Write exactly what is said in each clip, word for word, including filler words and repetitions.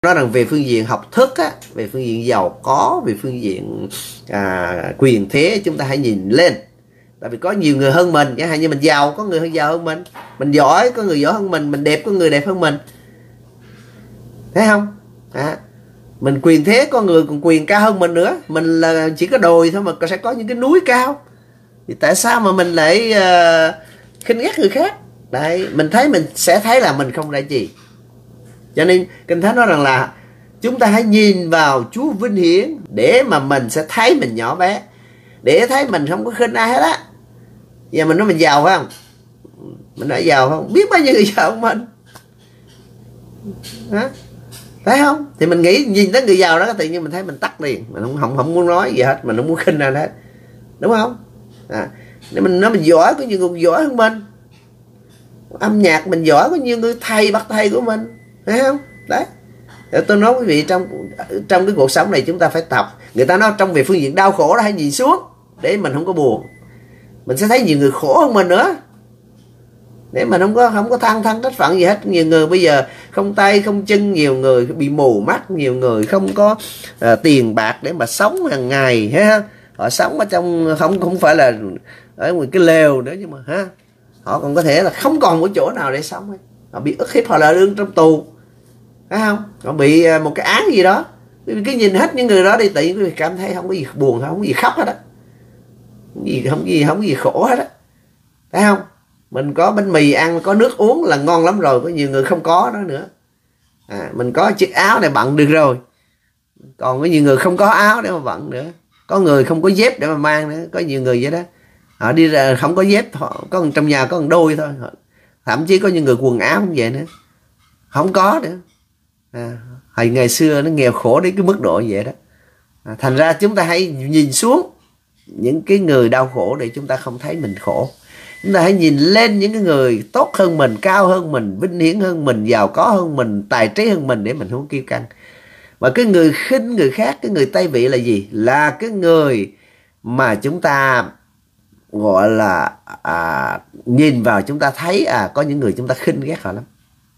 nói rằng về phương diện học thức á, về phương diện giàu có, về phương diện à, quyền thế, chúng ta hãy nhìn lên. Tại vì có nhiều người hơn mình, chẳng hạn như mình giàu, có người hơn giàu hơn mình, mình giỏi, có người giỏi hơn mình, mình đẹp, có người đẹp hơn mình, thấy không? À, mình quyền thế, có người còn quyền cao hơn mình nữa. Mình là chỉ có đồi thôi mà sẽ có những cái núi cao. Thì tại sao mà mình lại uh, khinh ghét người khác? Đấy, mình thấy mình sẽ thấy là mình không ra gì. Cho nên Kinh Thánh nói rằng là chúng ta hãy nhìn vào Chúa vinh hiển để mà mình sẽ thấy mình nhỏ bé, để thấy mình không có khinh ai hết á. Giờ mình nói mình giàu phải không? Mình nói giàu không? Biết bao nhiêu người giàu hơn mình. Hả? Thấy không? Thì mình nghĩ nhìn tới người giàu đó tự nhiên mình thấy mình tắt liền, mình không không không muốn nói gì hết, mình không muốn khinh ai hết, đúng không? À, nếu mình nói mình giỏi, có nhiều người giỏi hơn mình. Âm nhạc mình giỏi, có nhiều người thầy bắt thầy của mình, thấy không? Đấy. Tôi nói quý vị, trong trong cái cuộc sống này chúng ta phải tập. Người ta nói trong về phương diện đau khổ đó, hãy nhìn xuống để mình không có buồn. Mình sẽ thấy nhiều người khổ hơn mình nữa, để mình không có không có than thân trách phận gì hết. Nhiều người bây giờ không tay không chân, nhiều người bị mù mắt, nhiều người không có uh, tiền bạc để mà sống hàng ngày, ha. Họ sống ở trong không không phải là ở một cái lều nữa, nhưng mà ha, họ còn có thể là không còn một chỗ nào để sống ấy. Họ bị ức hiếp, họ là đương trong tù, thấy không? Họ bị uh, một cái án gì đó. Cứ nhìn hết những người đó đi, tự nhiên cảm thấy không có gì buồn, không có gì khóc hết á, không gì không gì không có gì khổ hết á, thấy không? Mình có bánh mì ăn, có nước uống là ngon lắm rồi. Có nhiều người không có đó nữa. À, mình có chiếc áo để bận được rồi, còn có nhiều người không có áo để mà bận nữa. Có người không có dép để mà mang nữa. Có nhiều người vậy đó, họ đi ra không có dép, họ có trong nhà có một đôi thôi. Thậm chí có những người quần áo không vậy nữa, không có nữa. À, hồi ngày xưa nó nghèo khổ đến cái mức độ như vậy đó. À, thành ra chúng ta hãy nhìn xuống những cái người đau khổ để chúng ta không thấy mình khổ. Chúng ta hãy nhìn lên những cái người tốt hơn mình, cao hơn mình, vinh hiển hơn mình, giàu có hơn mình, tài trí hơn mình, để mình không kiêu căng. Và cái người khinh người khác, cái người tây vị là gì? Là cái người mà chúng ta gọi là à, nhìn vào chúng ta thấy à có những người chúng ta khinh ghét họ lắm.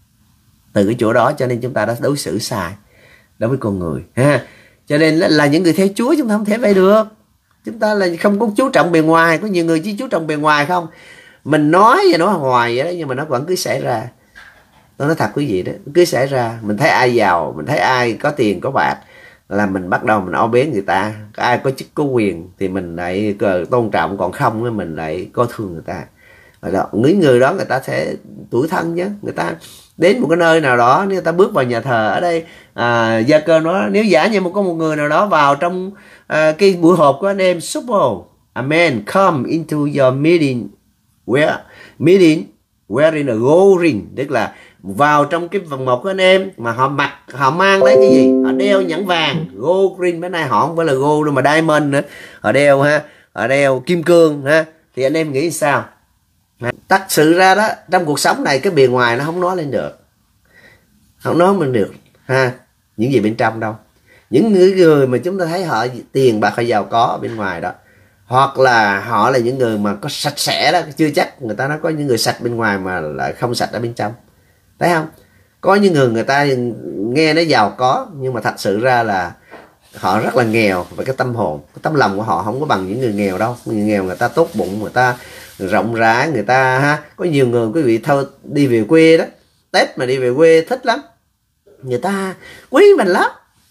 Từ cái chỗ đó cho nên chúng ta đã đối xử sai đối với con người, ha. Cho nên là, là những người theo Chúa chúng ta không thể vậy được. Chúng ta là không có chú trọng bề ngoài. Có nhiều người chỉ chú trọng bề ngoài không. Mình nói và nói hoài vậy đó, nhưng mà nó vẫn cứ xảy ra. Tôi nói thật quý vị đó, cứ xảy ra. Mình thấy ai giàu, mình thấy ai có tiền có bạc là mình bắt đầu mình o bế người ta. Ai có chức có quyền thì mình lại tôn trọng, còn không mình lại coi thường người ta. Rồi đó, những người đó người ta sẽ tủi thân chứ. Người ta đến một cái nơi nào đó, nếu người ta bước vào nhà thờ ở đây, à, Gia Cơ nói nếu giả như một có một người nào đó vào trong à, cái buổi họp của anh em Super Bowl, amen, come into your meeting where meeting wearing a gold ring, tức là vào trong cái vòng một của anh em mà họ mặc, họ mang lấy cái gì? Họ đeo nhẫn vàng, gold ring. Bên này họ không phải là gold đâu mà diamond nữa, họ đeo ha, họ đeo kim cương ha. Thì anh em nghĩ sao? Thật sự ra đó, trong cuộc sống này cái bề ngoài nó không nói lên được, không nói mình được ha, những gì bên trong đâu. Những người mà chúng ta thấy họ tiền bạc, họ giàu có bên ngoài đó, hoặc là họ là những người mà có sạch sẽ đó, chưa chắc. Người ta nói có những người sạch bên ngoài mà lại không sạch ở bên trong, thấy không? Có những người người ta nghe nó giàu có nhưng mà thật sự ra là họ rất là nghèo. Và cái tâm hồn, cái tấm lòng của họ không có bằng những người nghèo đâu. Người nghèo người ta tốt bụng, người ta rộng rãi, người ta ha. Có nhiều người quý vị thôi đi về quê đó, Tết mà đi về quê thích lắm, người ta quý mình lắm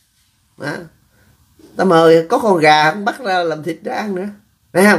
à. Ta mời có con gà không bắt ra làm thịt để ăn nữa, thấy không?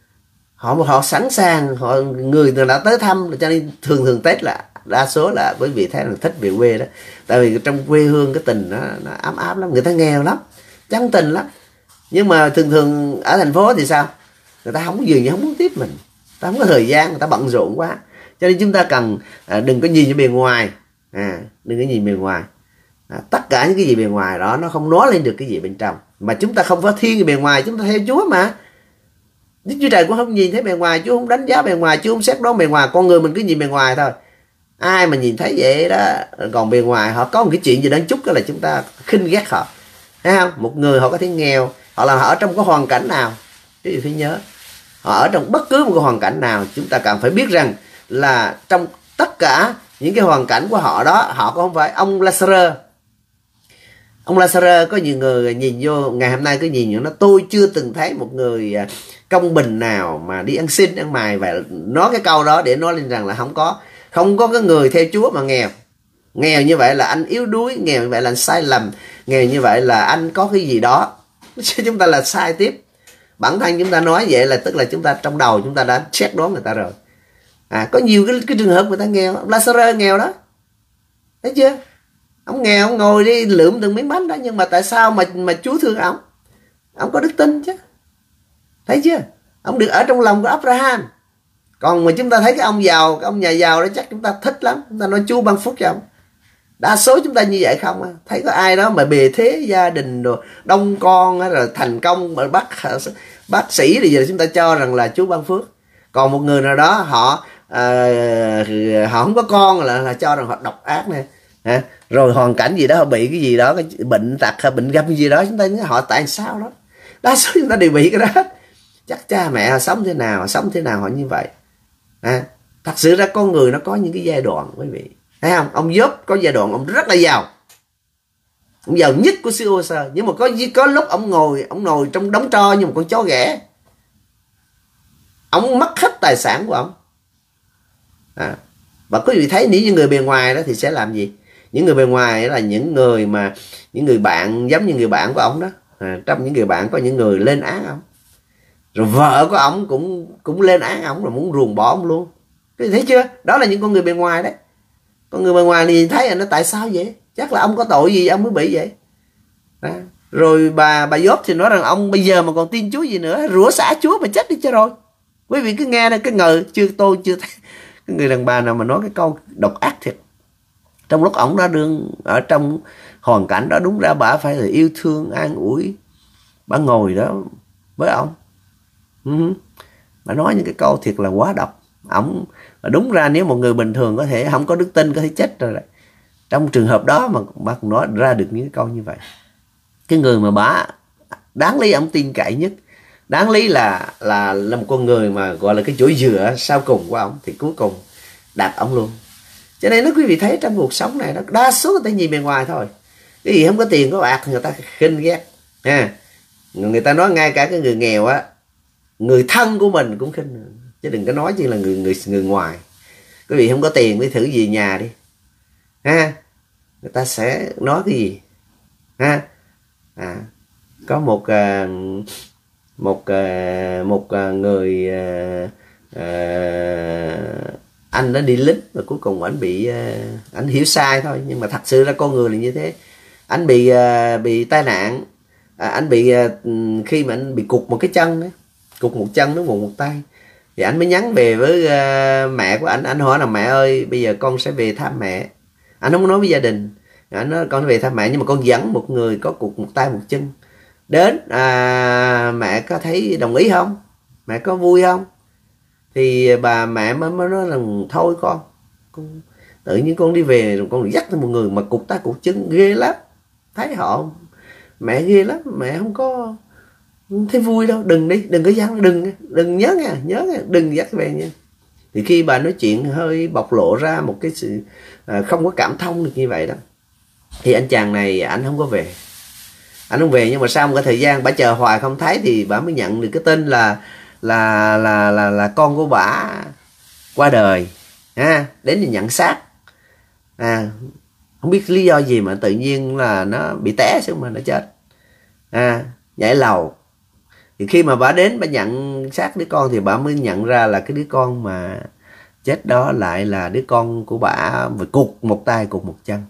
Họ họ sẵn sàng, họ người đã tới thăm, cho nên thường thường Tết là đa số là quý vị thấy là thích về quê đó. Tại vì trong quê hương cái tình nó, nó ấm áp lắm. Người ta nghèo lắm, chân tình lắm. Nhưng mà thường thường ở thành phố thì sao? Người ta không có dường như không muốn tiếp mình, ta không có thời gian, người ta bận rộn quá. Cho nên chúng ta cần à, đừng có nhìn vào bề ngoài, à, đừng có nhìn bề ngoài. À, tất cả những cái gì bề ngoài đó nó không nói lên được cái gì bên trong. Mà chúng ta không phải thiên về bề ngoài, chúng ta theo Chúa mà. Đức Chúa Trời cũng không nhìn thấy bề ngoài, Chúa không đánh giá bề ngoài, Chúa không xét đoán bề ngoài. Con người mình cứ nhìn bề ngoài thôi. Ai mà nhìn thấy vậy đó, còn bề ngoài họ có một cái chuyện gì đáng chút đó là chúng ta khinh ghét họ, thấy không? Một người họ có thể nghèo, họ là họ ở trong cái hoàn cảnh nào, quý vị phải nhớ, họ ở trong bất cứ một cái hoàn cảnh nào, chúng ta cần phải biết rằng là trong tất cả những cái hoàn cảnh của họ đó, họ cũng không phải ông Lazarus, Ông Lazarus có nhiều người nhìn vô ngày hôm nay có nhìn vô nó, tôi chưa từng thấy một người công bình nào mà đi ăn xin ăn mài và nói cái câu đó để nói lên rằng là không có không có cái người theo Chúa mà nghèo. Nghèo như vậy là anh yếu đuối, nghèo như vậy là anh sai lầm, nghèo như vậy là anh có cái gì đó. Chúng ta là sai tiếp. Bản thân chúng ta nói vậy là tức là chúng ta trong đầu chúng ta đã xét đoán người ta rồi. À, có nhiều cái, cái trường hợp người ta nghèo. Lazarus nghèo đó, thấy chưa? Ông nghèo, ông ngồi đi lượm từng miếng bánh đó, nhưng mà tại sao mà mà Chúa thương ông? Ông có đức tin chứ, thấy chưa? Ông được ở trong lòng của Abraham. Còn mà chúng ta thấy cái ông giàu, cái ông nhà giàu đó chắc chúng ta thích lắm, chúng ta nói Chúa ban phúc cho ông. Đa số chúng ta như vậy không à? Thấy có ai đó mà bề thế gia đình rồi đông con hay là thành công mà bác bác sĩ thì giờ chúng ta cho rằng là Chúa ban phước. Còn một người nào đó họ à, họ không có con là, là cho rằng họ độc ác nè, à, rồi hoàn cảnh gì đó họ bị cái gì đó, cái bệnh tật hay bệnh găm gì đó, chúng ta nói họ tại sao đó. Đa số chúng ta đều bị cái đó hết. Chắc cha mẹ họ sống thế nào, họ sống thế nào họ như vậy. À, thật sự ra con người nó có những cái giai đoạn, quý vị thấy không? Ông Job có giai đoạn ông rất là giàu, ông giàu nhất của xứ Ô Sơ, nhưng mà có có lúc ông ngồi ông ngồi trong đống tro như một con chó ghẻ, ông mất hết tài sản của ông. À, và quý vị thấy nếu như người bề ngoài đó thì sẽ làm gì? Những người bề ngoài là những người mà những người bạn giống như người bạn của ông đó. À, trong những người bạn có những người lên án ông, rồi vợ của ông cũng cũng lên án ông, rồi muốn ruồng bỏ ông luôn. Quý vị thấy chưa? Đó là những con người bề ngoài đấy. Con người bề ngoài thì thấy là nó tại sao vậy? Chắc là ông có tội gì ông mới bị vậy. Đó. Rồi bà bà Job thì nói rằng ông bây giờ mà còn tin Chúa gì nữa, rủa xả Chúa mà chết đi cho rồi. Quý vị cứ nghe cái ngờ chưa tôi chưa thấy cái người đàn bà nào mà nói cái câu độc ác thiệt. Trong lúc ổng đã đương ở trong hoàn cảnh đó, đúng ra bà phải là yêu thương an ủi, bà ngồi đó với ông. Uh-huh. Bà nói những cái câu thiệt là quá độc. Ổng đúng ra nếu một người bình thường có thể không có đức tin có thể chết rồi đấy. Trong trường hợp đó mà bà cũng nói ra được những cái câu như vậy. Cái người mà bà đáng lý ông tin cậy nhất, đáng lý là là là một con người mà gọi là cái chỗ dựa sau cùng của ông, thì cuối cùng đạp ông luôn. Cho nên nó quý vị thấy trong cuộc sống này đó, đa số người ta nhìn bề ngoài thôi. Cái gì không có tiền có bạc người ta khinh ghét. À, người ta nói ngay cả cái người nghèo á, người thân của mình cũng khinh, chứ đừng có nói chỉ là người người người ngoài. Quý vị không có tiền mới thử về nhà đi. Ha, người ta sẽ nói cái gì? Ha, à, có một uh, một uh, một uh, người uh, uh, anh đã đi lính và cuối cùng anh bị uh, anh hiểu sai thôi, nhưng mà thật sự ra con người là như thế. Anh bị uh, bị tai nạn, à, anh bị uh, khi mà anh bị cụt một cái chân ấy, cụt một chân nó một một tay, thì anh mới nhắn về với uh, mẹ của anh. Anh hỏi là mẹ ơi, bây giờ con sẽ về thăm mẹ. Anh không có nói với gia đình, anh nói con về thăm mẹ, nhưng mà con dẫn một người có cụt một tay một chân đến, à, mẹ có thấy đồng ý không, mẹ có vui không? Thì bà mẹ mới mới nói rằng thôi con, con tự nhiên con đi về rồi con dắt một người mà cụt tay cụt chân ghê lắm, thấy họ mẹ ghê lắm, mẹ không có thấy vui đâu, đừng đi, đừng có dắt, đừng đừng nhớ nha, nhớ nha, đừng dắt về nha. Thì khi bà nói chuyện hơi bộc lộ ra một cái sự à, không có cảm thông được như vậy đó, thì anh chàng này anh không có về, anh không về. Nhưng mà sau một cái thời gian bà chờ hoài không thấy thì bà mới nhận được cái tin là là là là là con của bà qua đời, ha, đến thì nhận xác. À, không biết lý do gì mà tự nhiên là nó bị té xuống mà nó chết, à, nhảy lầu. Thì khi mà bà đến bà nhận xác đứa con thì bà mới nhận ra là cái đứa con mà chết đó lại là đứa con của bà mà cụt một tay cụt một chân.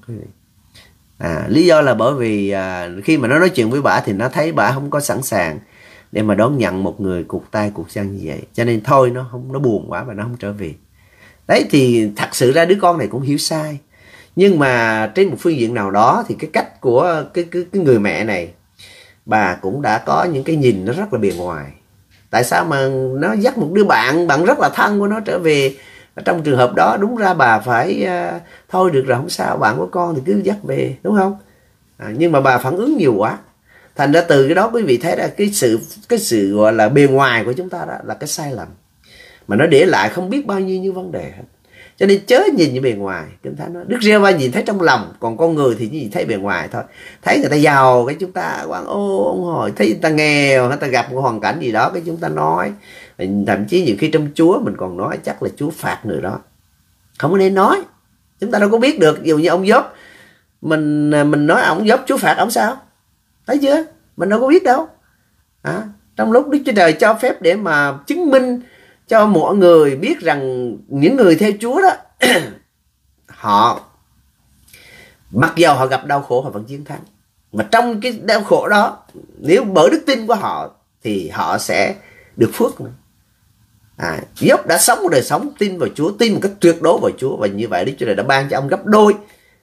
À, lý do là bởi vì à, khi mà nó nói chuyện với bà thì nó thấy bà không có sẵn sàng để mà đón nhận một người cụt tay cụt chân như vậy, cho nên thôi nó không, nó buồn quá và nó không trở về. Đấy, thì thật sự ra đứa con này cũng hiểu sai, nhưng mà trên một phương diện nào đó thì cái cách của cái cái, cái người mẹ này, bà cũng đã có những cái nhìn nó rất là bề ngoài. Tại sao mà nó dắt một đứa bạn bạn rất là thân của nó trở về? Trong trường hợp đó đúng ra bà phải uh, thôi được rồi, không sao, bạn của con thì cứ dắt về, đúng không? À, nhưng mà bà phản ứng nhiều quá, thành ra từ cái đó quý vị thấy là cái sự cái sự gọi là bề ngoài của chúng ta đó là cái sai lầm mà nó để lại không biết bao nhiêu những vấn đề hết. Cho nên chớ nhìn như bề ngoài. Kinh Thánh nói Đức Giê-hô-va nhìn thấy trong lòng, còn con người thì chỉ thấy bề ngoài thôi. Thấy người ta giàu cái chúng ta quan ô ông hồi, thấy người ta nghèo, người ta gặp một hoàn cảnh gì đó cái chúng ta nói. Thậm chí nhiều khi trong Chúa mình còn nói chắc là Chúa phạt người đó. Không có nên nói. Chúng ta đâu có biết được. Dù như ông Gióp, mình mình nói ông Gióp Chúa phạt ông sao? Thấy chưa? Mình đâu có biết đâu. À, trong lúc Đức Chúa Trời cho phép để mà chứng minh cho mọi người biết rằng những người theo Chúa đó họ mặc dầu họ gặp đau khổ họ vẫn chiến thắng. Mà trong cái đau khổ đó, nếu bởi đức tin của họ thì họ sẽ được phước nữa. À, Gióp đã sống một đời sống tin vào Chúa, tin một cách tuyệt đối vào Chúa, và như vậy Đức Chúa Trời đã ban cho ông gấp đôi.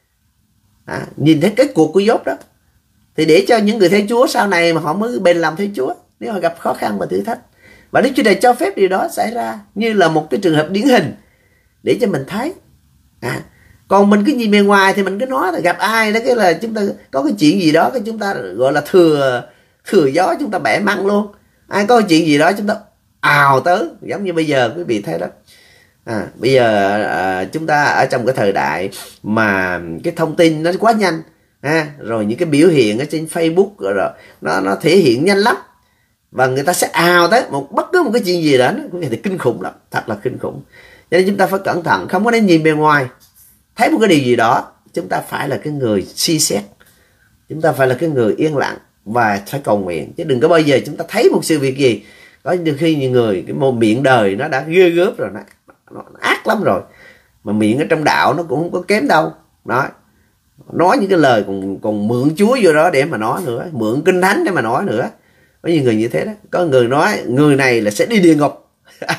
À, nhìn thấy kết cuộc của Gióp đó thì để cho những người theo Chúa sau này mà họ mới bền lòng theo Chúa nếu họ gặp khó khăn và thử thách. Và Đức Chúa Trời cho phép điều đó xảy ra như là một cái trường hợp điển hình để cho mình thấy. À, còn mình cứ nhìn bề ngoài thì mình cứ nói là gặp ai đó cái là chúng ta có cái chuyện gì đó cái chúng ta gọi là thừa thừa gió, chúng ta bẻ măng luôn. Ai có cái chuyện gì đó chúng ta ào tới, giống như bây giờ quý vị thấy đó. À, bây giờ à, chúng ta ở trong cái thời đại mà cái thông tin nó quá nhanh, à, rồi những cái biểu hiện ở trên Facebook rồi, rồi nó nó thể hiện nhanh lắm, và người ta sẽ ào tới một bất cứ một cái chuyện gì đó cũng thì kinh khủng lắm, thật là kinh khủng. Cho nên chúng ta phải cẩn thận, không có nên nhìn bề ngoài. Thấy một cái điều gì đó, chúng ta phải là cái người suy xét, chúng ta phải là cái người yên lặng và phải cầu nguyện, chứ đừng có bao giờ chúng ta thấy một sự việc gì có nhiều khi những người cái mồm miệng đời nó đã ghê gớm rồi, nó, nó ác lắm rồi, mà miệng ở trong đạo nó cũng không có kém đâu. Nói nói những cái lời còn còn mượn Chúa vô đó để mà nói nữa, mượn Kinh Thánh để mà nói nữa. Có nhiều người như thế đó. Có người nói người này là sẽ đi địa ngục.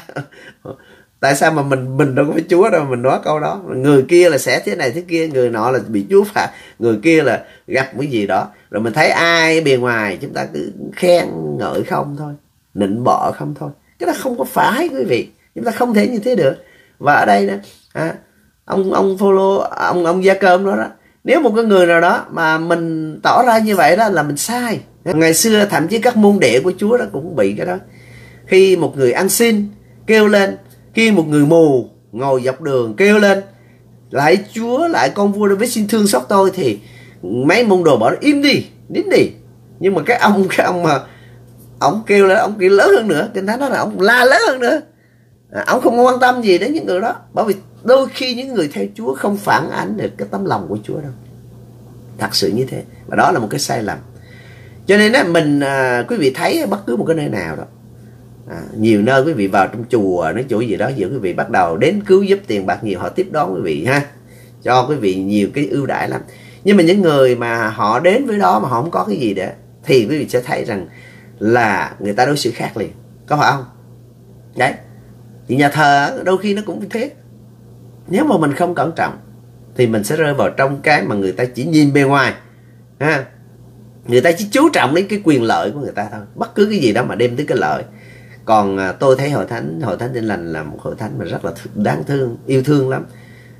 Tại sao mà mình mình đâu có phải Chúa đâu mình nói câu đó. Người kia là sẽ thế này thế kia, người nọ là bị Chúa phạt, người kia là gặp cái gì đó. Rồi mình thấy ai bề ngoài chúng ta cứ khen ngợi không thôi, nịnh bợ không thôi. Cái đó không có phải quý vị. Chúng ta không thể như thế được. Và ở đây đó, à, ông ông follow ông ông Gia Cơm đó đó, nếu một cái người nào đó mà mình tỏ ra như vậy đó là mình sai. Ngày xưa thậm chí các môn đệ của Chúa đó cũng bị cái đó. Khi một người ăn xin kêu lên, khi một người mù ngồi dọc đường kêu lên lại Chúa, lại con vua David xin thương xót tôi, thì mấy môn đồ bảo im đi, nín đi. Nhưng mà cái ông cái ông mà ông kêu lên, ông kêu lớn hơn nữa, Kinh Thánh nói là ông la lớn hơn nữa. À, ông không quan tâm gì đến những người đó, bởi vì đôi khi những người theo Chúa không phản ánh được cái tấm lòng của Chúa đâu. Thật sự như thế. Và đó là một cái sai lầm. Cho nên á, mình à, quý vị thấy bất cứ một cái nơi nào đó, à, nhiều nơi quý vị vào trong chùa nói chỗ gì đó, giờ quý vị bắt đầu đến cứu giúp tiền bạc nhiều, họ tiếp đón quý vị ha, cho quý vị nhiều cái ưu đãi lắm. Nhưng mà những người mà họ đến với đó mà họ không có cái gì để, thì quý vị sẽ thấy rằng là người ta đối xử khác liền, có phải không? Đấy, thì nhà thờ đôi khi nó cũng như thế. Nếu mà mình không cẩn trọng thì mình sẽ rơi vào trong cái mà người ta chỉ nhìn bề ngoài ha. Người ta chỉ chú trọng đến cái quyền lợi của người ta thôi, bất cứ cái gì đó mà đem tới cái lợi. Còn à, tôi thấy hội thánh hội thánh Tin Lành là một hội thánh mà rất là đáng thương, yêu thương lắm.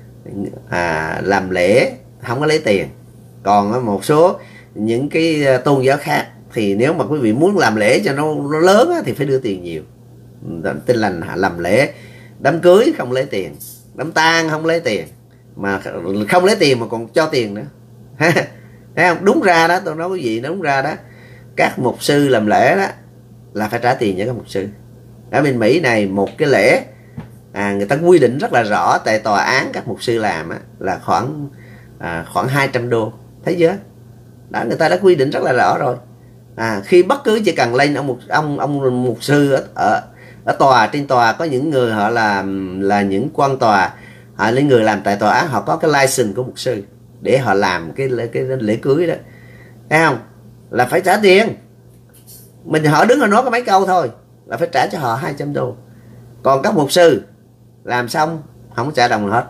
À, làm lễ không có lấy tiền. Còn một số những cái tôn giáo khác thì nếu mà quý vị muốn làm lễ cho nó, nó lớn thì phải đưa tiền nhiều. Tin Lành làm lễ đám cưới không lấy tiền, đám tang không lấy tiền, mà không lấy tiền mà còn cho tiền nữa. Thấy không? Đúng ra đó, tôi nói quý vị, đúng ra đó, các mục sư làm lễ đó là phải trả tiền cho các mục sư. Ở bên Mỹ này một cái lễ, à, người ta quy định rất là rõ, tại tòa án các mục sư làm á, là khoảng à, khoảng hai trăm đô. Thấy chưa? Đó, người ta đã quy định rất là rõ rồi. À, khi bất cứ chỉ cần lên ông mục ông ông mục sư ở, ở ở tòa, trên tòa có những người họ là là những quan tòa, họ những người làm tại tòa án, họ có cái license của mục sư để họ làm cái lễ, cái lễ cưới đó. Thấy không? Là phải trả tiền. Mình họ đứng họ nói có mấy câu thôi là phải trả cho họ hai trăm đô. Còn các mục sư làm xong không có trả đồng nào hết.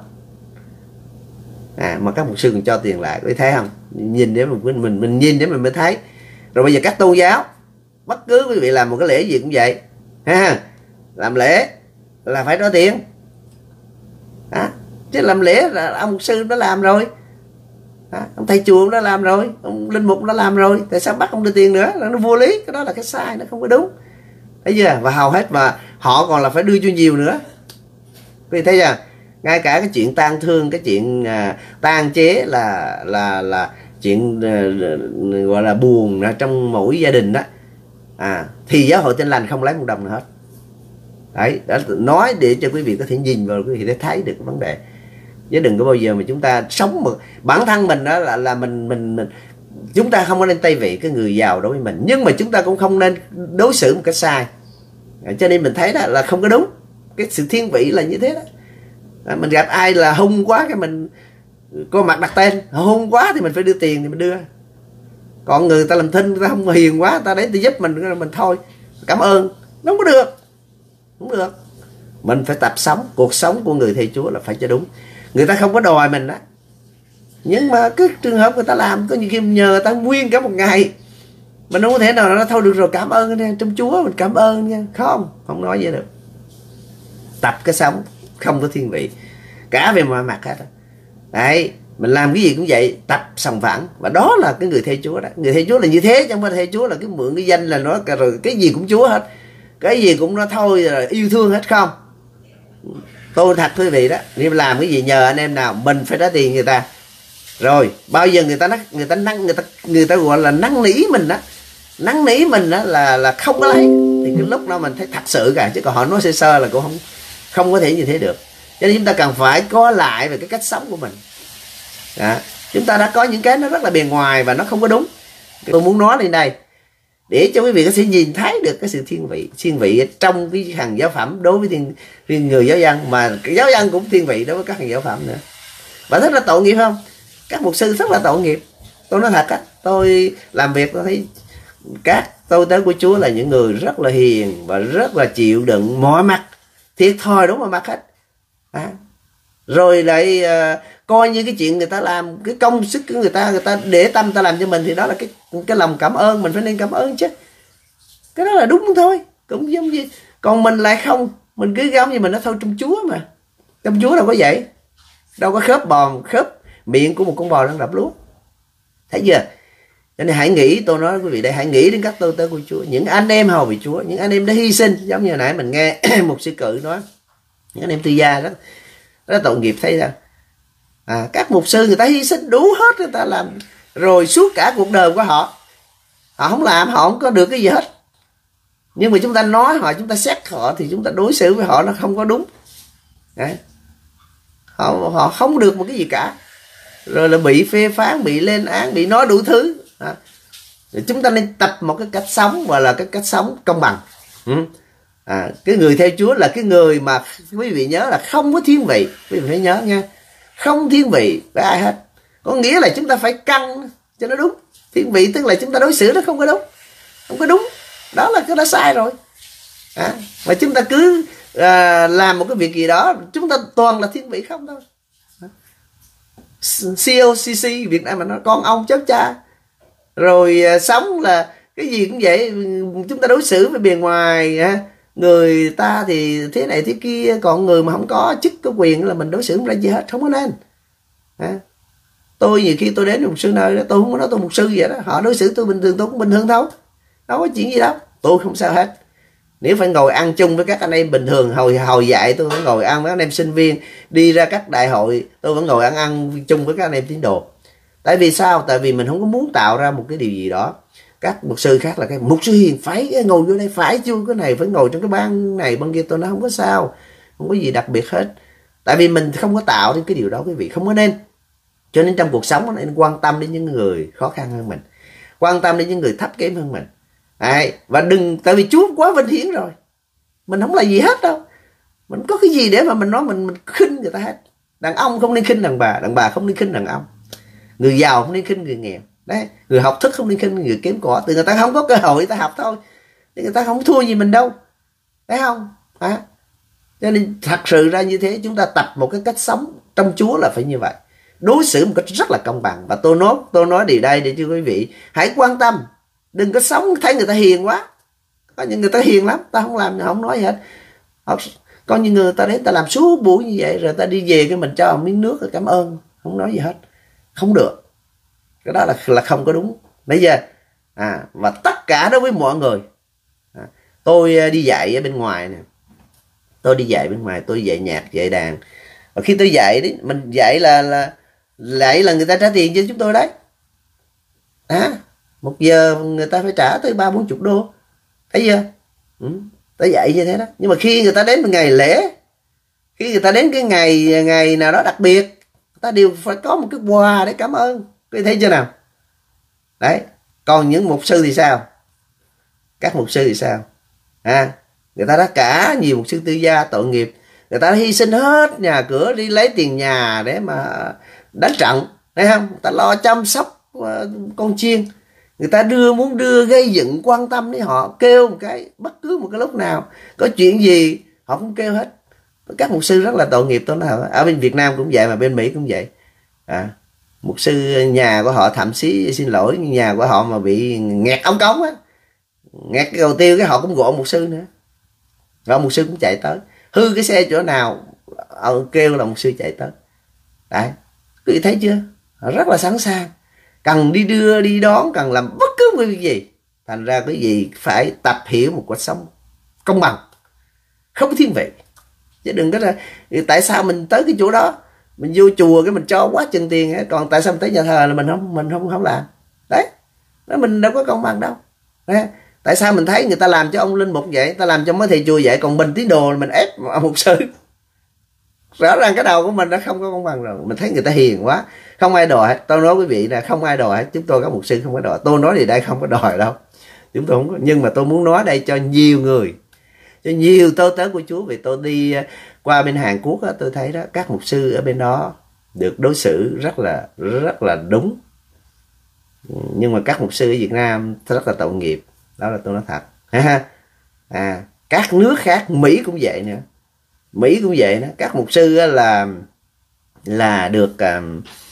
À, mà các mục sư còn cho tiền lại. Quý thấy không? Nhìn để mình mình mình nhìn để mình mới thấy. Rồi bây giờ các tôn giáo, bất cứ quý vị làm một cái lễ gì cũng vậy ha, làm lễ là phải trả tiền. À, chứ làm lễ là ông mục sư đã làm rồi, à, ông thầy chùa đã làm rồi, ông linh mục đã làm rồi, tại sao bắt ông đưa tiền nữa? Nó vô lý, cái đó là cái sai, nó không có đúng. Thấy chưa? Và hầu hết mà họ còn là phải đưa cho nhiều nữa. Quý vị thấy chưa? Ngay cả cái chuyện tang thương, cái chuyện à, tang chế là là là chuyện à, gọi là buồn trong mỗi gia đình đó, à, thì giáo hội Tin Lành không lấy một đồng nào hết. Đấy, đó nói để cho quý vị có thể nhìn vào, quý vị để thấy được cái vấn đề. Chứ đừng có bao giờ mà chúng ta sống một bản thân mình đó là là mình mình mình chúng ta không có nên tay vị cái người giàu đối với mình, nhưng mà chúng ta cũng không nên đối xử một cách sai. Cho nên mình thấy đó là không có đúng. Cái sự thiên vị là như thế đó. À, mình gặp ai là hung quá cái mình có mặt đặt tên, hung quá thì mình phải đưa tiền thì mình đưa. Còn người ta làm thinh, người ta không hiền quá, người ta đến để giúp mình, mình thôi cảm ơn, nó không có được, không được. Mình phải tập sống, cuộc sống của người thầy Chúa là phải cho đúng. Người ta không có đòi mình đó, nhưng mà cái trường hợp người ta làm, có những khi nhờ người ta nguyên cả một ngày, mình không có thể nào nó thôi được rồi cảm ơn nha, trong Chúa mình cảm ơn nha, không, không nói vậy được. Tập cái sống không có thiên vị cả về mọi mặt hết. Đấy, mình làm cái gì cũng vậy, tập sòng phẳng, và đó là cái người theo Chúa đó. Người theo Chúa là như thế, chứ không phải theo Chúa là cái mượn cái danh là nó rồi cái gì cũng Chúa hết, cái gì cũng nó thôi rồi yêu thương hết, không. Tôi thật quý vị đó, nếu làm cái gì nhờ anh em nào mình phải trả tiền người ta. Rồi bao giờ người ta người ta năng người ta người ta gọi là năn nỉ mình đó, năn nỉ mình đó là là không có lấy, thì cái lúc đó mình thấy thật sự cả, chứ còn họ nói sơ sơ là cũng không không có thể như thế được. Cho nên chúng ta cần phải có lại về cái cách sống của mình. Đó. Chúng ta đã có những cái nó rất là bề ngoài và nó không có đúng. Tôi muốn nói lên đây để cho quý vị có thể nhìn thấy được cái sự thiên vị, thiên vị ở trong cái hàng giáo phẩm đối với thiên, thiên người giáo dân, mà giáo dân cũng thiên vị đối với các hàng giáo phẩm nữa. Và rất là tội nghiệp không? Các mục sư rất là tội nghiệp. Tôi nói thật á, tôi làm việc tôi thấy các tôi tới của Chúa là những người rất là hiền và rất là chịu đựng mọi mặt, thiệt thòi đúng mọi mặt hết. À. Rồi lại uh, coi như cái chuyện người ta làm, cái công sức của người ta, người ta để tâm người ta làm cho mình, thì đó là cái cái lòng cảm ơn, mình phải nên cảm ơn chứ. Cái đó là đúng thôi, cũng giống như còn mình lại không, mình cứ giống như mình nói thôi trong Chúa mà, trong Chúa đâu có vậy, đâu có khớp bò khớp miệng của một con bò đang đập lúa, thấy chưa? Cho nên hãy nghĩ, tôi nói quý vị đây, hãy nghĩ đến các tôi tớ của Chúa, những anh em hầu vì Chúa, những anh em đã hy sinh, giống như hồi nãy mình nghe một sư cự nói, những anh em tư gia đó, đó tội nghiệp thấy sao? À, các mục sư người ta hy sinh đủ hết, người ta làm rồi suốt cả cuộc đời của họ, họ không làm, họ không có được cái gì hết. Nhưng mà chúng ta nói họ, chúng ta xét họ thì chúng ta đối xử với họ nó không có đúng. Đấy. Họ, họ không được một cái gì cả, rồi là bị phê phán, bị lên án, bị nói đủ thứ. À. Chúng ta nên tập một cái cách sống và là cái cách sống công bằng. Ừ. À, cái người theo Chúa là cái người mà quý vị nhớ là không có thiên vị, quý vị phải nhớ nha, không thiên vị với ai hết. Có nghĩa là chúng ta phải căng cho nó đúng. Thiên vị tức là chúng ta đối xử nó không có đúng, không có đúng, đó là cái đó sai rồi. À, mà chúng ta cứ à, làm một cái việc gì đó, chúng ta toàn là thiên vị không thôi. xê o xê xê Việt Nam mà nó con ông cháu cha, rồi à, sống là cái gì cũng vậy, chúng ta đối xử với bề ngoài à, người ta thì thế này thế kia, còn người mà không có chức có quyền là mình đối xử không ra gì hết, không có nên. À, tôi nhiều khi tôi đến một sư nơi đó, tôi không có nói tôi một sư vậy đó, họ đối xử tôi bình thường tôi cũng bình thường thôi, đâu có chuyện gì đâu, tôi không sao hết. Nếu phải ngồi ăn chung với các anh em bình thường, hồi hồi dạy tôi vẫn ngồi ăn với anh em sinh viên, đi ra các đại hội tôi vẫn ngồi ăn ăn chung với các anh em tín đồ. Tại vì sao? Tại vì mình không có muốn tạo ra một cái điều gì đó. Các mục sư khác là cái mục sư hiền phải ngồi vô đây, phải chưa cái này phải ngồi trong cái ban này ban kia, tôi nói không có sao, không có gì đặc biệt hết. Tại vì mình không có tạo đến cái điều đó, quý vị không có nên. Cho nên trong cuộc sống nên quan tâm đến những người khó khăn hơn mình, quan tâm đến những người thấp kém hơn mình. Đấy, và đừng, tại vì Chúa quá vinh hiển rồi, mình không là gì hết đâu, mình có cái gì để mà mình nói mình mình khinh người ta hết. Đàn ông không nên khinh đàn bà, đàn bà không nên khinh đàn ông, người giàu không nên khinh người nghèo. Đấy, người học thức không nên khinh người kém cỏi, từ người ta không có cơ hội người ta học thôi, thì người ta không thua gì mình đâu, thấy không? À, cho nên thật sự ra như thế, chúng ta tập một cái cách sống trong Chúa là phải như vậy, đối xử một cách rất là công bằng. Và tôi nói tôi nói điều đây để cho quý vị hãy quan tâm, đừng có sống thấy người ta hiền quá. Có những người ta hiền lắm, ta không làm, không nói gì hết. Có những người ta đến ta làm suốt buổi như vậy, rồi ta đi về cái mình cho một miếng nước rồi cảm ơn, không nói gì hết, không được. Cái đó là là không có đúng. Bây giờ à, và tất cả đối với mọi người. À, tôi đi dạy ở bên ngoài nè, tôi đi dạy bên ngoài, tôi dạy nhạc, dạy đàn, Và khi tôi dạy đấy, mình dạy là là lại là người ta trả tiền cho chúng tôi đấy. À, một giờ người ta phải trả tới ba bốn chục đô, thấy chưa? Ừ, ta dạy như thế đó. Nhưng mà khi người ta đến một ngày lễ, khi người ta đến cái ngày ngày nào đó đặc biệt, người ta đều phải có một cái quà để cảm ơn. Quý vị thấy chưa nào? Đấy. Còn những mục sư thì sao? Các mục sư thì sao? À, người ta đã cả nhiều mục sư tư gia tội nghiệp, người ta đã hy sinh hết nhà cửa đi lấy tiền nhà để mà đánh trận, thấy không? Người ta lo chăm sóc uh, con chiên, người ta đưa muốn đưa gây dựng quan tâm đến họ, kêu một cái bất cứ một cái lúc nào có chuyện gì họ cũng kêu hết. Các mục sư rất là tội nghiệp. Tôi nói ở bên Việt Nam cũng vậy, mà bên Mỹ cũng vậy. À, mục sư nhà của họ thậm chí xin lỗi, nhà của họ mà bị nghẹt ống cống á, nghẹt cái cầu tiêu, cái họ cũng gọi mục sư nữa, rồi mục sư cũng chạy tới. Hư cái xe chỗ nào ông kêu là mục sư chạy tới. Đấy, quý vị thấy chưa? Họ rất là sẵn sàng, cần đi đưa đi đón, cần làm bất cứ một việc gì. Thành ra quý vị phải tập hiểu một cuộc sống công bằng, không thiên vị. Chứ đừng có là tại sao mình tới cái chỗ đó, mình vô chùa cái mình cho quá chừng tiền ấy, còn tại sao mình tới nhà thờ là mình không mình không không làm. Đấy, đó mình đâu có công bằng đâu. Đấy. Tại sao mình thấy người ta làm cho ông linh mục vậy, ta làm cho mấy thầy chùa vậy, còn mình tín đồ mình ép mục sư. Rõ ràng cái đầu của mình đã không có công bằng rồi. Mình thấy người ta hiền quá, không ai đòi. Tôi nói quý vị là không ai đòi. Chúng tôi các mục sư không có đòi. Tôi nói thì đây không có đòi đâu, chúng tôi không có. Nhưng mà tôi muốn nói đây cho nhiều người, cho nhiều tôi tớ của Chúa. Vì tôi đi qua bên Hàn Quốc đó, tôi thấy đó, các mục sư ở bên đó được đối xử rất là rất là đúng. Nhưng mà các mục sư ở Việt Nam rất là tội nghiệp. Đó là tôi nói thật. À, các nước khác, Mỹ cũng vậy nữa. Mỹ cũng vậy đó. Các mục sư là là được à,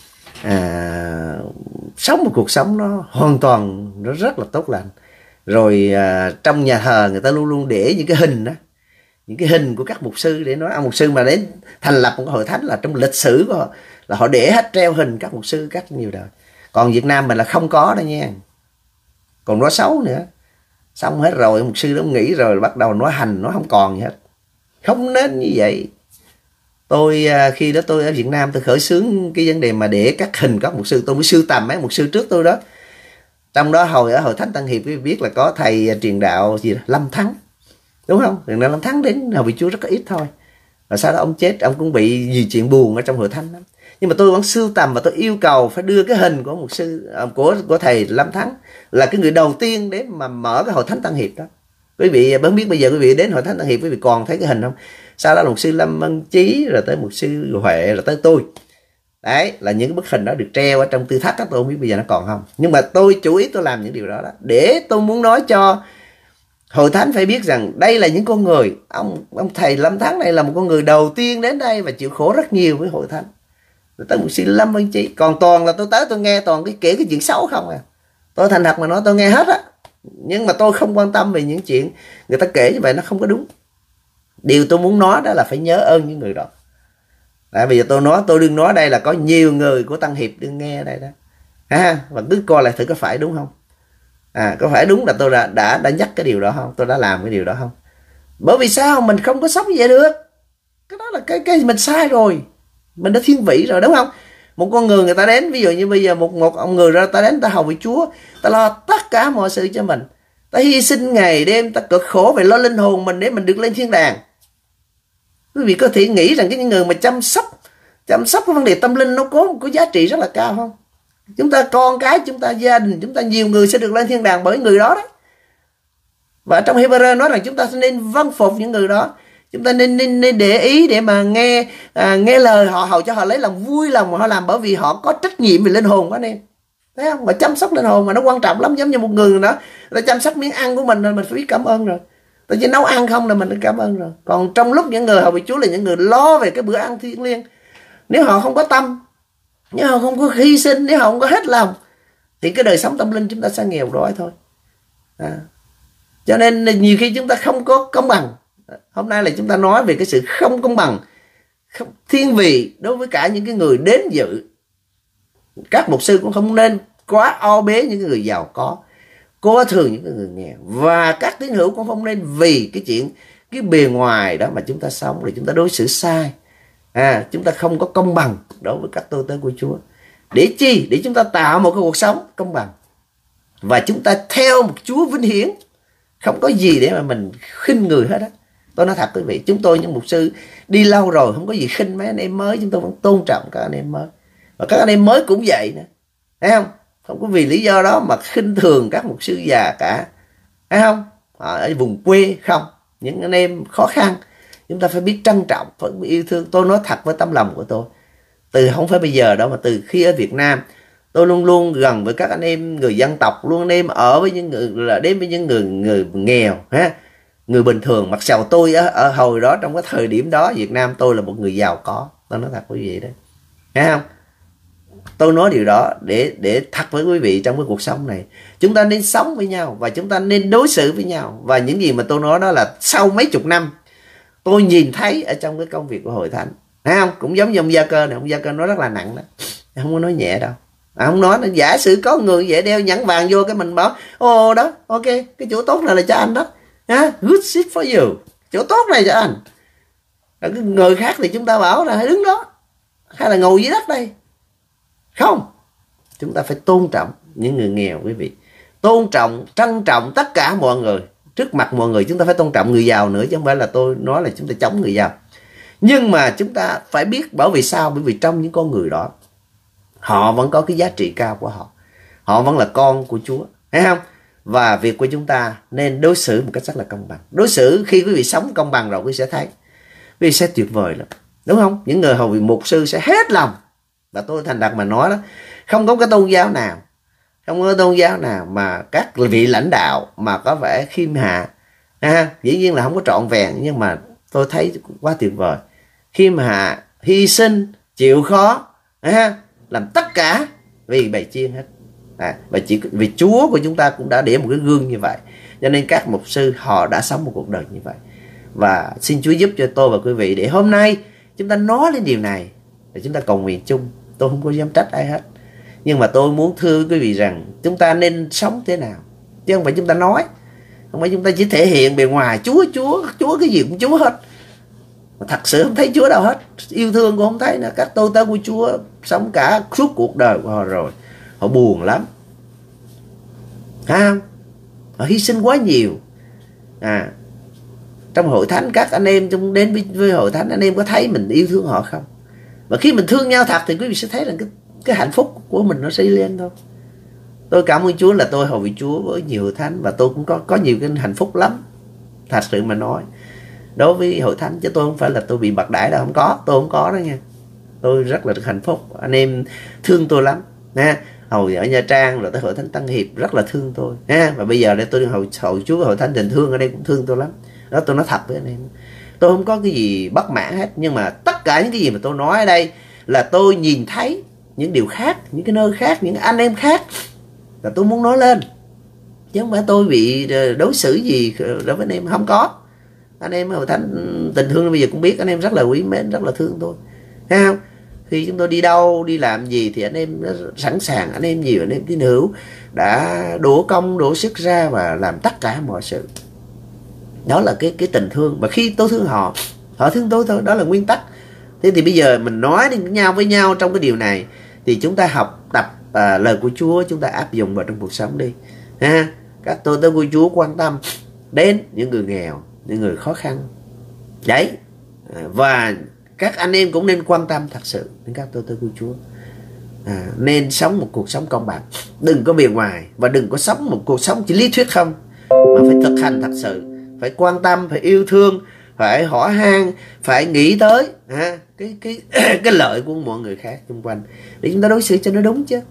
à, sống một cuộc sống nó hoàn toàn nó rất là tốt lành. Rồi à, trong nhà thờ người ta luôn luôn để những cái hình đó, những cái hình của các mục sư để nói ông mục sư mà đến thành lập một cái hội thánh là trong lịch sử của họ là họ để hết treo hình các mục sư các nhiều đời. Còn Việt Nam mình là không có đâu nha. Còn nói xấu nữa. Xong hết rồi mục sư đó nghỉ rồi bắt đầu nói hành, nó không còn gì hết. Không nên như vậy. Tôi khi đó tôi ở Việt Nam tôi khởi xướng cái vấn đề mà để các hình các mục sư, tôi mới sưu tầm mấy mục sư trước tôi đó. Trong đó hồi ở hội thánh Tân Hiệp quý vị biết là có thầy truyền đạo gì đó, Lâm Thắng, đúng không? Truyền đạo Lâm Thắng đến Hầu Vị Chúa rất có ít thôi. Và sau đó ông chết, ông cũng bị gì chuyện buồn ở trong hội thánh lắm. Nhưng mà tôi vẫn sưu tầm và tôi yêu cầu phải đưa cái hình của mục sư của của thầy Lâm Thắng là cái người đầu tiên để mà mở cái hội thánh Tân Hiệp đó. Quý vị không biết bây giờ quý vị đến hội thánh Tân Hiệp quý vị còn thấy cái hình không? Sau đó là mục sư Lâm Văn Chí, rồi tới mục sư Huệ, rồi tới tôi. Đấy là những cái bức hình đó được treo ở trong tư thất đó, tôi không biết bây giờ nó còn không. Nhưng mà tôi chú ý tôi làm những điều đó, đó để tôi muốn nói cho hội thánh phải biết rằng đây là những con người. Ông ông thầy Lâm Thắng này là một con người đầu tiên đến đây và chịu khổ rất nhiều với hội thánh. Rồi tới mục sư Lâm Văn Chí, còn toàn là tôi tới tôi nghe toàn cái kể cái chuyện xấu không à. Tôi thành thật mà nói tôi nghe hết á. Nhưng mà tôi không quan tâm về những chuyện người ta kể như vậy, nó không có đúng. Điều tôi muốn nói đó là phải nhớ ơn những người đó. À, bây giờ tôi nói, tôi đừng nói đây là có nhiều người của Tân Hiệp đừng nghe đây đó. À, và cứ coi lại thử có phải đúng không. À, có phải đúng là tôi đã, đã, đã nhắc cái điều đó không? Tôi đã làm cái điều đó không? Bởi vì sao mình không có sống như vậy được? Cái đó là cái, cái mình sai rồi. Mình đã thiên vị rồi đúng không? Một con người người ta đến, ví dụ như bây giờ một một ông người ra ta đến ta hầu vị Chúa, ta lo tất cả mọi sự cho mình, ta hy sinh ngày đêm, ta cực khổ về lo linh hồn mình để mình được lên thiên đàng. Quý vị có thể nghĩ rằng cái những người mà chăm sóc chăm sóc cái vấn đề tâm linh nó có có giá trị rất là cao không? Chúng ta con cái, chúng ta gia đình, chúng ta nhiều người sẽ được lên thiên đàng bởi người đó đó. Và trong Hebrew nói rằng chúng ta nên vâng phục những người đó. Chúng ta nên, nên, nên để ý để mà nghe à, nghe lời họ, hầu cho họ lấy lòng vui lòng mà họ làm, bởi vì họ có trách nhiệm về linh hồn của anh em. Thấy không? Mà chăm sóc linh hồn mà nó quan trọng lắm. Giống như một người đó, người ta chăm sóc miếng ăn của mình mình phải biết cảm ơn rồi. Tôi chỉ nấu ăn không là mình đã cảm ơn rồi. Còn trong lúc những người hầu vị Chúa là những người lo về cái bữa ăn thiêng liêng, nếu họ không có tâm, nếu họ không có hy sinh, nếu họ không có hết lòng, thì cái đời sống tâm linh chúng ta sẽ nghèo đói thôi. À. Cho nên nhiều khi chúng ta không có công bằng. Hôm nay là chúng ta nói về cái sự không công bằng, không thiên vị đối với cả những cái người đến dự. Các mục sư cũng không nên quá o bế những người giàu có, coi thường những người nghèo. Và các tín hữu cũng không nên vì cái chuyện cái bề ngoài đó mà chúng ta sống rồi chúng ta đối xử sai. À, chúng ta không có công bằng đối với các tôi tớ của Chúa. Để chi? Để chúng ta tạo một cái cuộc sống công bằng. Và chúng ta theo một Chúa vinh hiển. Không có gì để mà mình khinh người hết á. Tôi nói thật quý vị, chúng tôi những mục sư đi lâu rồi, không có gì khinh mấy anh em mới. Chúng tôi vẫn tôn trọng các anh em mới. Và các anh em mới cũng vậy nữa. Thấy không? Không có vì lý do đó mà khinh thường các mục sư già cả. Thấy không? Ở vùng quê không. Những anh em khó khăn, chúng ta phải biết trân trọng, phải biết yêu thương. Tôi nói thật với tấm lòng của tôi. Từ không phải bây giờ đâu, mà từ khi ở Việt Nam, tôi luôn luôn gần với các anh em người dân tộc, luôn anh em ở với những người là đến với những người người nghèo ha, người bình thường. Mặc dầu tôi ở, ở hồi đó, trong cái thời điểm đó Việt Nam tôi là một người giàu có, tôi nói thật quý vị đấy, thấy không? Tôi nói điều đó để để thật với quý vị, trong cái cuộc sống này chúng ta nên sống với nhau và chúng ta nên đối xử với nhau. Và những gì mà tôi nói đó là sau mấy chục năm tôi nhìn thấy ở trong cái công việc của Hội Thánh, thấy không? Cũng giống như ông Gia Cơ này, ông Gia Cơ nói rất là nặng đó, không có nói nhẹ đâu. À, không nói, giả sử có người vậy đeo nhẫn vàng vô cái mình bảo ồ đó, ok, cái chỗ tốt này là cho anh đó, ha, good shit for you, chỗ tốt này cho anh. Rồi cái người khác thì chúng ta bảo là hãy đứng đó, hay là ngồi dưới đất đây. Không, chúng ta phải tôn trọng những người nghèo quý vị, tôn trọng, trân trọng tất cả mọi người. Trước mặt mọi người chúng ta phải tôn trọng người giàu nữa, chứ không phải là tôi nói là chúng ta chống người giàu. Nhưng mà chúng ta phải biết, bởi vì sao? Bởi vì trong những con người đó, họ vẫn có cái giá trị cao của họ, họ vẫn là con của Chúa, thấy không? Và việc của chúng ta nên đối xử một cách rất là công bằng. Đối xử khi quý vị sống công bằng rồi quý vị sẽ thấy, quý vị sẽ tuyệt vời lắm, đúng không? Những người hầu vị mục sư sẽ hết lòng. Và tôi thành thật mà nói đó, không có cái tôn giáo nào, không có tôn giáo nào mà các vị lãnh đạo mà có vẻ khiêm hạ. À, dĩ nhiên là không có trọn vẹn, nhưng mà tôi thấy quá tuyệt vời. Khiêm hạ, hy sinh, chịu khó, à, làm tất cả vì bầy chiên hết. À, và chỉ vì Chúa của chúng ta cũng đã để một cái gương như vậy, cho nên các mục sư họ đã sống một cuộc đời như vậy. Và xin Chúa giúp cho tôi và quý vị để hôm nay chúng ta nói lên điều này, để chúng ta cầu nguyện chung. Tôi không có dám trách ai hết, nhưng mà tôi muốn thưa quý vị rằng chúng ta nên sống thế nào, chứ không phải chúng ta nói, không phải chúng ta chỉ thể hiện bề ngoài Chúa Chúa Chúa cái gì cũng Chúa hết, mà thật sự không thấy Chúa đâu hết. Yêu thương cũng không thấy nữa. Các tôi tớ của Chúa sống cả suốt cuộc đời của họ rồi, họ buồn lắm, thấy không? Họ hy sinh quá nhiều. À, trong hội thánh các anh em trong đến với, với hội thánh, anh em có thấy mình yêu thương họ không? Và khi mình thương nhau thật thì quý vị sẽ thấy rằng cái, cái hạnh phúc của mình nó sẽ lên thôi. Tôi cảm ơn Chúa là tôi hầu vị Chúa với nhiều hội thánh, và tôi cũng có có nhiều cái hạnh phúc lắm, thật sự mà nói, đối với hội thánh. Chứ tôi không phải là tôi bị bạc đãi đâu, không có, tôi không có đó nha. Tôi rất là hạnh phúc, anh em thương tôi lắm nha. Hồi ở Nha Trang rồi tới hội thánh Tân Hiệp rất là thương tôi nha. Và bây giờ đây tôi hầu hầu Chúa hội thánh Tình Thương ở đây cũng thương tôi lắm đó. Tôi nói thật với anh em, tôi không có cái gì bất mãn hết, nhưng mà tất cả những cái gì mà tôi nói ở đây là tôi nhìn thấy những điều khác, những cái nơi khác, những anh em khác, là tôi muốn nói lên, chứ không phải tôi bị đối xử gì đối với anh em. Không có. Anh em hội thánh Tình Thương bây giờ cũng biết anh em rất là quý mến, rất là thương tôi, thấy không? Khi chúng tôi đi đâu, đi làm gì thì anh em sẵn sàng, anh em nhiều, anh em tín hữu đã đổ công, đổ sức ra và làm tất cả mọi sự. Đó là cái cái tình thương. Và khi tôi thương họ, họ thương tôi thôi, đó là nguyên tắc. Thế thì bây giờ mình nói với nhau với nhau trong cái điều này, thì chúng ta học tập à, lời của Chúa, chúng ta áp dụng vào trong cuộc sống đi ha. Các tôi tớ của Chúa quan tâm đến những người nghèo, những người khó khăn đấy. Và các anh em cũng nên quan tâm thật sự đến các tôi tớ của Chúa. À, nên sống một cuộc sống công bằng, đừng có bề ngoài, và đừng có sống một cuộc sống chỉ lý thuyết không, mà phải thực hành thật sự, phải quan tâm, phải yêu thương, phải hỏi han, phải nghĩ tới ha, cái cái cái lợi của mọi người khác xung quanh để chúng ta đối xử cho nó đúng chứ.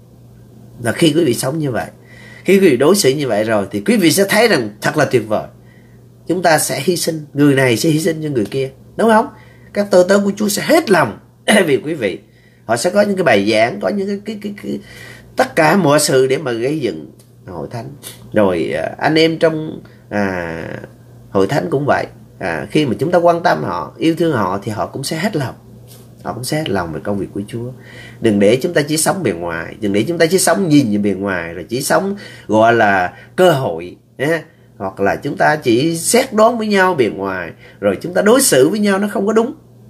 Và khi quý vị sống như vậy, khi quý vị đối xử như vậy rồi, thì quý vị sẽ thấy rằng thật là tuyệt vời. Chúng ta sẽ hy sinh, người này sẽ hy sinh cho người kia, đúng không? Các tơ tớ của Chúa sẽ hết lòng vì quý vị. Họ sẽ có những cái bài giảng, có những cái, cái, cái, cái tất cả mọi sự để mà gây dựng hội thánh. Rồi anh em trong à, hội thánh cũng vậy. À, khi mà chúng ta quan tâm họ, yêu thương họ, thì họ cũng sẽ hết lòng. Họ cũng sẽ hết lòng về công việc của Chúa. Đừng để chúng ta chỉ sống bề ngoài, đừng để chúng ta chỉ sống nhìn như bề ngoài, rồi chỉ sống gọi là cơ hội, ha? Hoặc là chúng ta chỉ xét đoán với nhau bề ngoài, rồi chúng ta đối xử với nhau nó không có đúng.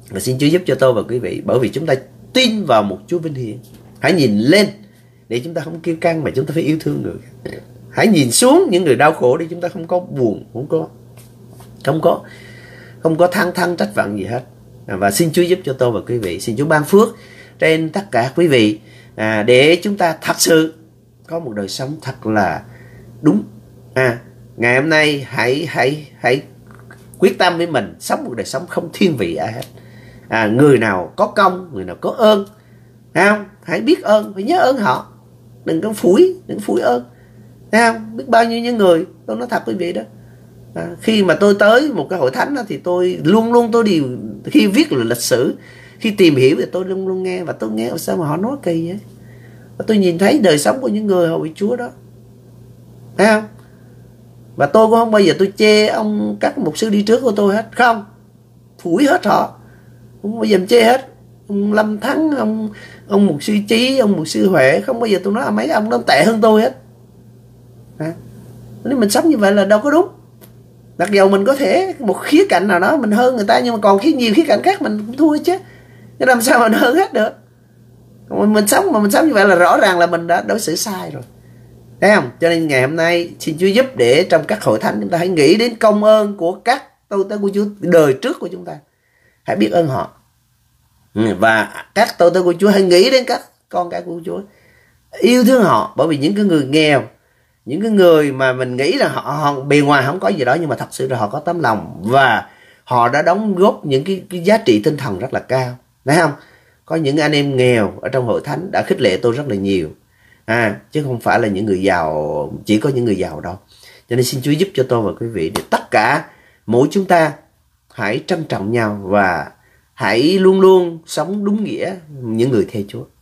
Và xin Chúa giúp cho tôi và quý vị, bởi vì chúng ta tin vào một Chúa vinh hiển. Hãy nhìn lên để chúng ta không kiêu căng, mà chúng ta phải yêu thương người. Hãy nhìn xuống những người đau khổ để chúng ta không có buồn, không có không có không có than thân trách phận gì hết. Và xin Chúa giúp cho tôi và quý vị, xin Chúa ban phước trên tất cả quý vị, à, để chúng ta thật sự có một đời sống thật là đúng. À, ngày hôm nay hãy hãy hãy quyết tâm với mình sống một đời sống không thiên vị ai hết. À, người nào có công, người nào có ơn, thấy không? Hãy biết ơn, phải nhớ ơn họ, đừng có phủi, đừng phủi ơn, thấy không? Biết bao nhiêu những người, tôi nói thật quý vị đó. À, khi mà tôi tới một cái hội thánh đó, thì tôi luôn luôn tôi đều, khi viết là lịch sử, khi tìm hiểu thì tôi luôn luôn nghe, và tôi nghe sao mà họ nói kỳ vậy. Và tôi nhìn thấy đời sống của những người hầu vị Chúa đó, thấy không? Và tôi cũng không bao giờ tôi chê ông các mục sư đi trước của tôi hết, không, phủi hết họ, không bao giờ chê hết. Ông Lâm Thắng, ông ông mục sư Chí, ông mục sư Huệ, không bao giờ tôi nói mấy ông đó tệ hơn tôi hết. À, nếu mình sống như vậy là đâu có đúng. Mặc dù mình có thể một khía cạnh nào đó mình hơn người ta, nhưng mà còn khi nhiều khía cạnh khác mình cũng thua chứ. Chứ làm sao mình hơn hết được. Còn mình sống mà mình sống như vậy là rõ ràng là mình đã đối xử sai rồi, thấy không? Cho nên ngày hôm nay xin Chúa giúp để trong các hội thánh chúng ta hãy nghĩ đến công ơn của các tôi tớ của Chúa đời trước của chúng ta, hãy biết ơn họ. Và các tôi tớ của Chúa hãy nghĩ đến các con cái của Chúa, yêu thương họ. Bởi vì những cái người nghèo, những cái người mà mình nghĩ là họ, họ bề ngoài không có gì đó, nhưng mà thật sự là họ có tấm lòng và họ đã đóng góp những cái, cái giá trị tinh thần rất là cao, thấy không? Có những anh em nghèo ở trong hội thánh đã khích lệ tôi rất là nhiều, à, chứ không phải là những người giàu, chỉ có những người giàu đâu. Cho nên xin Chúa giúp cho tôi và quý vị để tất cả mỗi chúng ta hãy trân trọng nhau và hãy luôn luôn sống đúng nghĩa những người theo Chúa.